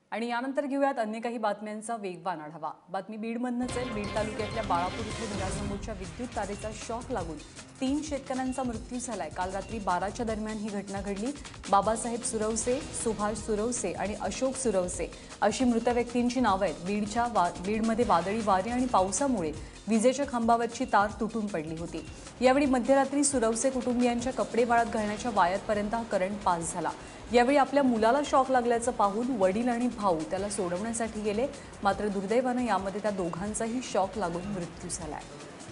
आणि यानंतर घेऊयात अन्य काही बातम्यांचा वेगवान आढावा। बातमी बीडमधनच आहे। बीड तालुक्यातल्या बाळापूर इथे घरासमोरच्या विद्युत तारेचा शॉक लागून 3 शेतकऱ्यांचा मृत्यू झालाय। काल रात्री 12च्या दरम्यान ही घटना घडली। बाबासाहेब सुरवसे, सुभाष सुरवसे आणि अशोक सुरवसे अशी मृत व्यक्तींची नावे आहेत। बीडमध्ये वादळी वारे आणि पावसामुळे विजेच्या खांबावरची तार तुटून पडली होती। यावेळी मध्यरात्री सुरवसे कुटुंबियांच्या कपडे वाळत घालण्याच्या वायरपर्यंत करंट पास झाला। यावेळी आपल्या मुलाला शॉक लागल्याचं पाहून वडील आणि भाऊ त्याला सोडवण्यासाठी गेले, मात्र दुर्दैवाने यामध्ये त्या दोघांचाही शॉक लागून मृत्यू झालाय।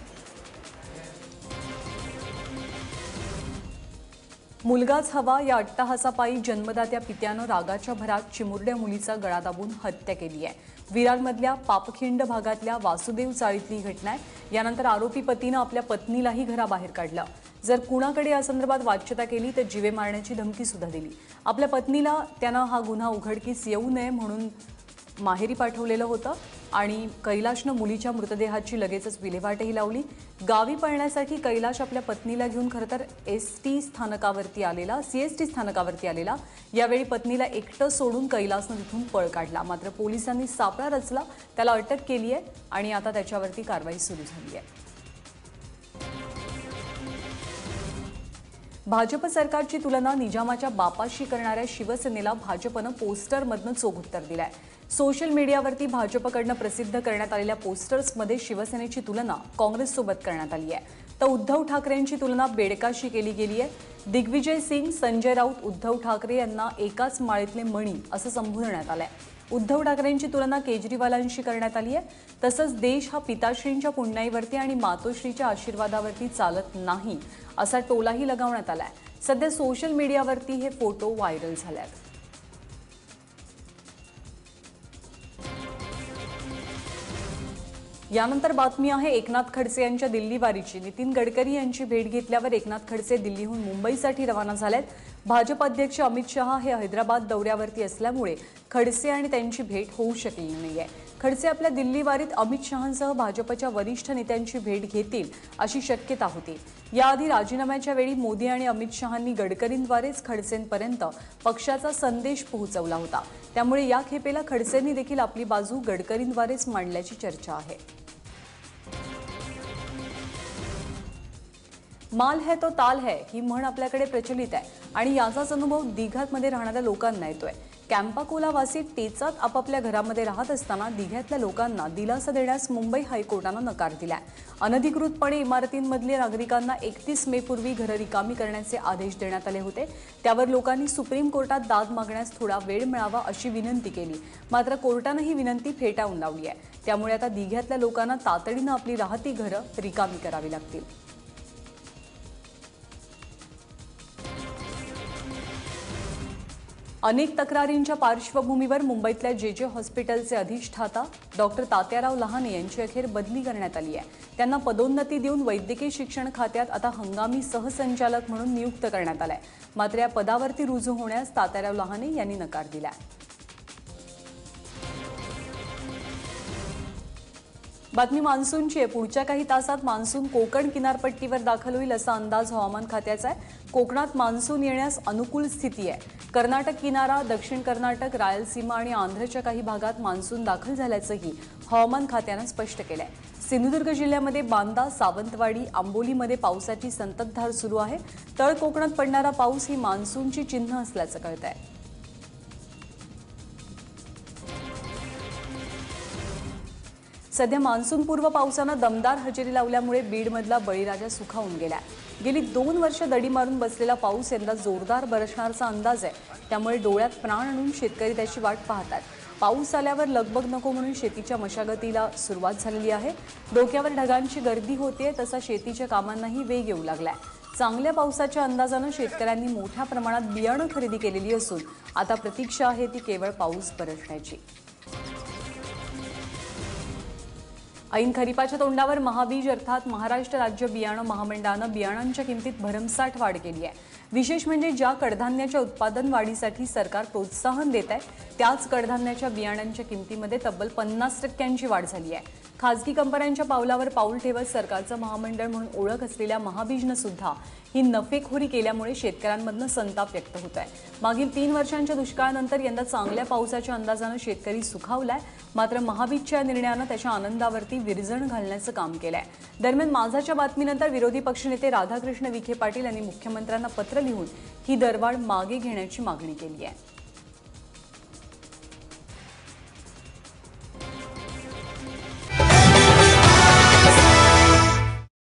मुलगाच हवा या अट्टहासापायी जन्मदात्या पित्यानं रागाच्या भरात चिमुरड्या मुलीचा गळा दाबून हत्या केली आहे। विरारमधल्या पापखिंड भागातल्या वासुदेव चाळीतली घटना आहे। यानंतर आरोपी पतीनं आपल्या पत्नीलाही घराबाहेर काढलं। जर कुणाकडे या संदर्भात वाच्यता केली तर जीवे मारण्याची धमकी सुद्धा दिली। आपल्या पत्नीला त्यानं हा गुन्हा उघडकीस येऊ नये म्हणून माहेरी पाठवलेलं होतं आणि कैलाशनं मुलीच्या मृतदेहाची लगेचच विल्हेवाटही लावली। गावी पळण्यासाठी कैलाश आपल्या पत्नीला घेऊन खरंतर सीएसटी स्थानकावरती आलेला। यावेळी पत्नीला एकटं सोडून कैलासनं तिथून पळ काढला, मात्र पोलिसांनी सापळा रचला, त्याला अटक केली आहे आणि आता त्याच्यावरती कारवाई सुरू झाली आहे। भाजप सरकारची तुलना निजामाच्या बापाशी करणाऱ्या शिवसेनेला भाजपनं पोस्टरमधनं चोख उत्तर दिलंय। सोशल मीडियावरती भाजपकडनं प्रसिद्ध करण्यात आलेल्या पोस्टर्समध्ये शिवसेनेची तुलना काँग्रेससोबत करण्यात आली आहे, तर उद्धव ठाकरेंची तुलना बेडकाशी केली गेली आहे। दिग्विजय सिंग, संजय राऊत, उद्धव ठाकरे यांना एकाच माळेतले मणी असं संबोधण्यात आलंय। उद्धव ठाकरेंची तुलना केजरीवालांशी करण्यात आली आहे। तसंच देश हा पिताश्रींच्या पुण्याईवरती आणि मातोश्रीच्या आशीर्वादावरती चालत नाही असा टोलाही लगावण्यात आलाय। सध्या सोशल मीडियावरती हे फोटो व्हायरल झालेत। यानंतर बातमी आहे एकनाथ खडसे यांच्या दिल्ली वारीची। नितीन गडकरी यांची भेट घेतल्यावर एकनाथ खडसे दिल्लीहून मुंबईसाठी रवाना झालेत। भाजप अध्यक्ष अमित शहा हे हैदराबाद दौऱ्यावरती असल्यामुळे खडसे आणि त्यांची भेट होऊ शकली नाहीये। खडसे आपल्या दिल्ली वारीत अमित शहांसह भाजपच्या वरिष्ठ नेत्यांची भेट घेतील अशी शक्यता होती। याआधी राजीनाम्याच्या वेळी मोदी आणि अमित शहांनी गडकरींद्वारेच खडसेंपर्यंत पक्षाचा संदेश पोहोचवला होता, त्यामुळे या खेपेला खडसेंनी देखील आपली बाजू गडकरींद्वारेच मांडल्याची चर्चा आहे। माल है तो ताल है ही म्हण आपल्याकडे प्रचलित आहे आणि याचाच अनुभव दिघातमध्ये राहणाऱ्या लोकांना येतोय। कॅम्पाकोला वासी टेचात आपापल्या घरामध्ये राहत असताना दिघ्यातल्या लोकांना दिलासा देण्यास मुंबई हायकोर्टानं नकार दिलाय। अनधिकृतपणे इमारतींमधल्या नागरिकांना 31 मे पूर्वी घरं रिकामी करण्याचे आदेश देण्यात आले होते। त्यावर लोकांनी सुप्रीम कोर्टात दाद मागण्यास थोडा वेळ मिळावा अशी विनंती केली, मात्र कोर्टानं ही विनंती फेटाळून लावली आहे। त्यामुळे आता दिघ्यातल्या लोकांना तातडीनं आपली राहती घरं रिकामी करावी लागतील। अनेक तक्रारींच्या पार्श्वभूमीवर मुंबईतल्या जे हॉस्पिटलचे अधिष्ठाता डॉक्टर तात्याराव लहाने यांची अखेर बदली करण्यात आली आहे। त्यांना पदोन्नती देऊन वैद्यकीय शिक्षण खात्यात आता हंगामी सहसंचालक म्हणून नियुक्त करण्यात आलंय, मात्र या पदावरती रुजू होण्यास तात्याराव लहाने यांनी नकार दिलाय। बातमी मान्सूनची आहे। पुढच्या काही तासात मान्सून कोकण किनारपट्टीवर दाखल होईल असा अंदाज हवामान खात्याचा आहे। कोकणात मान्सून येण्यास अनुकूल स्थिती आहे। कर्नाटक किनारा, दक्षिण कर्नाटक, रायलसीमा आणि आंध्रच्या काही भागात मान्सून दाखल झाल्याचंही हवामान खात्यानं स्पष्ट केलंय। सिंधुदुर्ग जिल्ह्यामध्ये बांदा, सावंतवाडी, आंबोलीमध्ये पावसाची संततधार सुरू आहे। तळ कोकणात पडणारा पाऊस ही मान्सूनची चिन्ह असल्याचं कळतंय। सध्या मान्सूनपूर्व पावसानं दमदार हजेरी लावल्यामुळे बीडमधला बळीराजा सुखावून गेलाय। गेली 2 वर्ष दडी मारून बसलेला पाऊस यंदा जोरदार बरसण्याचा अंदाज आहे, त्यामुळे डोळ्यात प्राण आणून शेतकरी त्याची वाट पाहतात। पाऊस आल्यावर लगबग नको म्हणून शेतीच्या मशागतीला सुरुवात झालेली आहे। डोक्यावर ढगांची गर्दी होते तसा शेतीच्या कामांनाही वेग येऊ लागलाय। चांगल्या पावसाच्या अंदाजानं शेतकऱ्यांनी मोठ्या प्रमाणात बियाणं खरेदी केलेली असून आता प्रतीक्षा आहे ती केवळ पाऊस बरसण्याची। ऐन खरीपाच्या तोंडावर महाबीज अर्थात महाराष्ट्र राज्य बियाणं महामंडळानं बियाणांच्या किमतीत भरमसाठ वाढ केली आहे। विशेष म्हणजे ज्या कडधान्याच्या उत्पादन वाढीसाठी सरकार प्रोत्साहन देत आहे त्याच कडधान्याच्या बियाणांच्या किमतीमध्ये तब्बल 50% वाढ झाली आहे। खासगी कंपन्यांच्या पावलावर पाऊल ठेवत सरकारचं महामंडळ म्हणून ओळख असलेल्या महाबीजनं सुद्धा ही नफेखोरी केल्यामुळे शेतकऱ्यांमधनं संताप व्यक्त होत आहे। मागील 3 वर्षांच्या दुष्काळानंतर यंदा चांगल्या पावसाच्या अंदाजानं शेतकरी सुखावलाय, मात्र महाबीजच्या निर्णयानं त्याच्या आनंदावरती विरजण घालण्याचं काम केलंय। दरम्यान माझाच्या बातमीनंतर विरोधी पक्षनेते राधाकृष्ण विखे पाटील यांनी मुख्यमंत्र्यांना पत्र लिहून ही दरवाढ मागे घेण्याची मागणी केली आहे।